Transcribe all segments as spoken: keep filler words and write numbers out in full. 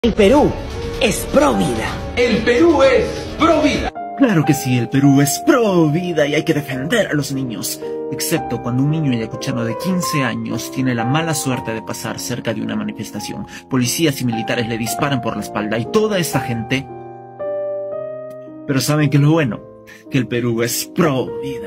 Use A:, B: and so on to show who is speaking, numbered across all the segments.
A: El Perú es pro vida.
B: El Perú es pro vida.
C: Claro que sí, el Perú es pro vida y hay que defender a los niños. Excepto cuando un niño ayacuchano de quince años tiene la mala suerte de pasar cerca de una manifestación. Policías y militares le disparan por la espalda y toda esta gente... Pero ¿saben qué es lo bueno? Que el Perú es pro vida.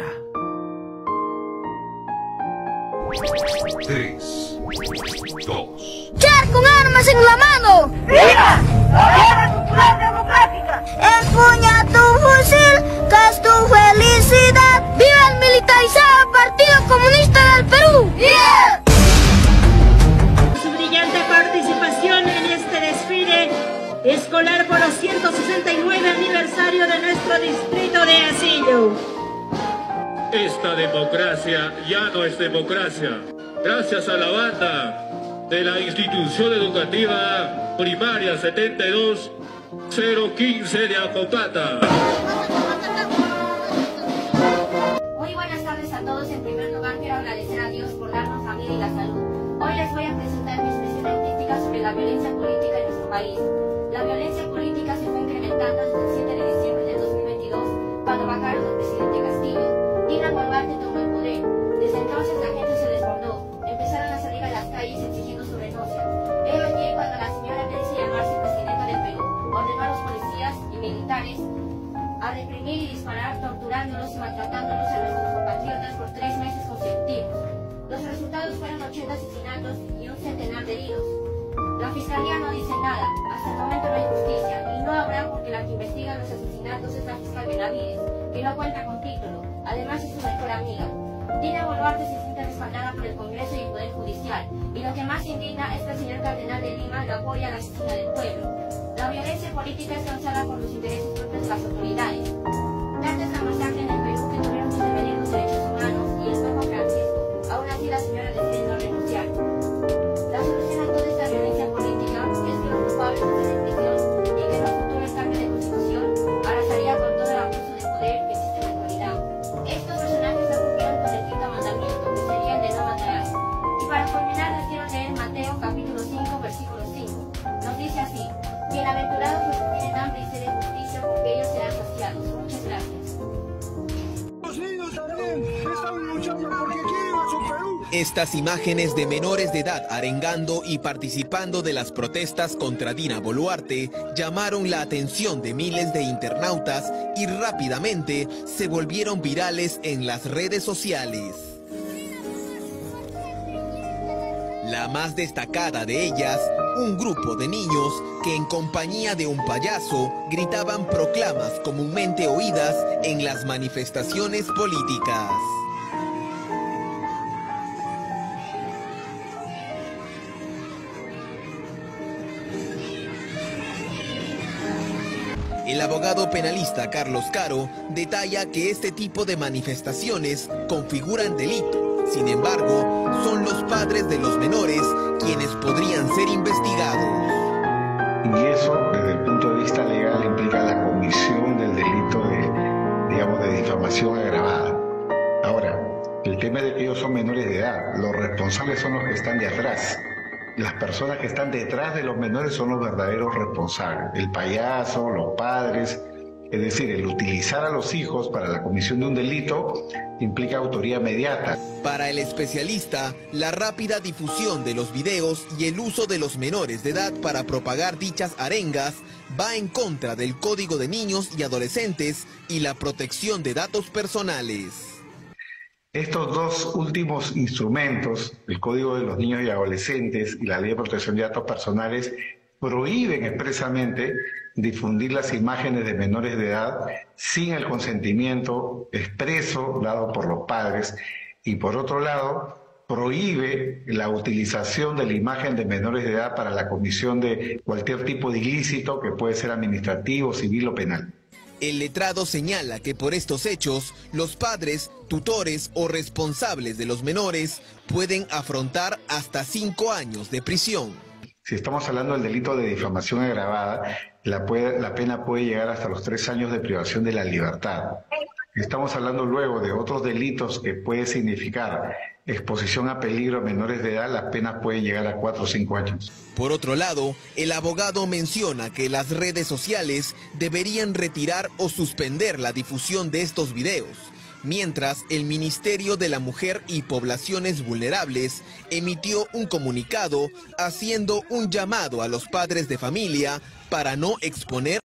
B: Tres, dos.
D: ¡Luchar con armas en la mano! ¡Viva la guerra cultural democrática! ¡Empuña tu fusil, que es tu felicidad! ¡Viva el militarizado Partido Comunista del Perú! ¡Yeah!
E: Su brillante participación en este desfile escolar por los ciento sesenta y nueve aniversario de nuestro distrito de Asillo.
F: Esta democracia ya no es democracia. Gracias a la banda de la institución educativa primaria setenta y dos cero quince de Acopata.
G: Muy buenas tardes a todos. En primer lugar quiero agradecer a Dios por darnos la vida y la salud. Hoy les voy a presentar mi expresión crítica sobre la violencia política en nuestro país. La violencia política se fue incrementando desde el siete de diciembre de dos mil veintidós, cuando bajaron al presidente Castillo. Dina Boluarte tomó el poder. Desde entonces la gente se desbordó. Empezaron a salir a las calles exigiendo su renuncia. Ello allí cuando la señora, en vez de llamarse presidenta del Perú, ordenó a los policías y militares a reprimir y disparar, torturándolos y maltratándolos a nuestros compatriotas por tres meses consecutivos. Los resultados fueron ochenta asesinatos y un centenar de heridos. La fiscalía no dice nada. Hasta el momento no hay justicia, y no habrá porque la que investiga los asesinatos es la fiscal Benavides, que no cuenta con título. Además es su mejor amiga. Dina Boluarte se siente respaldada por el Congreso y el Poder Judicial, y lo que más indigna es que el señor Cardenal de Lima lo apoya a la asesina del pueblo. La violencia política es causada por los intereses propios de las autoridades. Tanta es la masacre en el Perú que tuvieron que intervenir los derechos humanos y el Papa Francisco. Aún así la señora decide no renunciar. La solución a toda esta violencia política es que los culpables estén en prisión y que en un futuro cambio de constitución arrasaría con todo el abuso de poder que existe en la actualidad. Estos personajes no cumplieron con el quinto mandamiento, que sería el de no matarás. Y para culminar les quiero leer Mateo capítulo cinco, versículo cinco. Nos dice así: bienaventurados los que tienen hambre y sed de justicia, porque ellos serán saciados. Muchas gracias.
H: Los niños también están luchando porque quieren a su Perú.
I: Estas imágenes de menores de edad arengando y participando de las protestas contra Dina Boluarte llamaron la atención de miles de internautas y rápidamente se volvieron virales en las redes sociales. La más destacada de ellas, un grupo de niños que en compañía de un payaso gritaban proclamas comúnmente oídas en las manifestaciones políticas. El abogado penalista Carlos Caro detalla que este tipo de manifestaciones configuran delito. Sin embargo, son los padres de los menores quienes podrían ser investigados.
J: Y eso, desde el punto de vista legal, implica la comisión del delito de, digamos, de difamación agravada. Ahora, el tema de que ellos son menores de edad, los responsables son los que están de atrás. Las personas que están detrás de los menores son los verdaderos responsables, el payaso, los padres. Es decir, el utilizar a los hijos para la comisión de un delito implica autoría inmediata.
I: Para el especialista, la rápida difusión de los videos y el uso de los menores de edad para propagar dichas arengas va en contra del Código de Niños y Adolescentes y la protección de datos personales.
J: Estos dos últimos instrumentos, el Código de los Niños y Adolescentes y la Ley de Protección de Datos Personales, prohíben expresamente difundir las imágenes de menores de edad sin el consentimiento expreso dado por los padres, y por otro lado prohíbe la utilización de la imagen de menores de edad para la comisión de cualquier tipo de ilícito que puede ser administrativo, civil o penal.
I: El letrado señala que por estos hechos, los padres, tutores o responsables de los menores pueden afrontar hasta cinco años de prisión.
J: Si estamos hablando del delito de difamación agravada, la, puede, la pena puede llegar hasta los tres años de privación de la libertad. Estamos hablando luego de otros delitos que puede significar exposición a peligro a menores de edad, las penas pueden llegar a cuatro o cinco años.
I: Por otro lado, el abogado menciona que las redes sociales deberían retirar o suspender la difusión de estos videos, mientras el Ministerio de la Mujer y Poblaciones Vulnerables emitió un comunicado haciendo un llamado a los padres de familia para no exponer